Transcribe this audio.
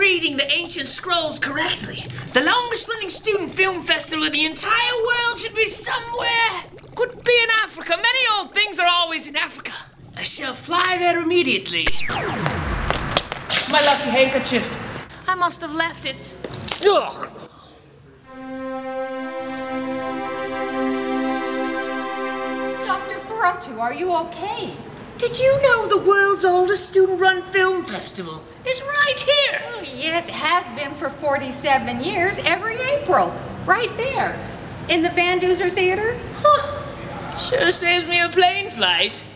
reading the ancient scrolls correctly, the longest-running student film festival in the entire world should be somewhere. Could be in Africa. Many old things are always in Africa. I shall fly there immediately. My lucky handkerchief. I must have left it. Ugh. Dr. Ferroccio, are you okay? Did you know the world's oldest student-run film festival is right here? Oh, yes, it has been for 47 years, every April. Right there. In the Van Duzer Theater. Huh. Sure saves me a plane flight.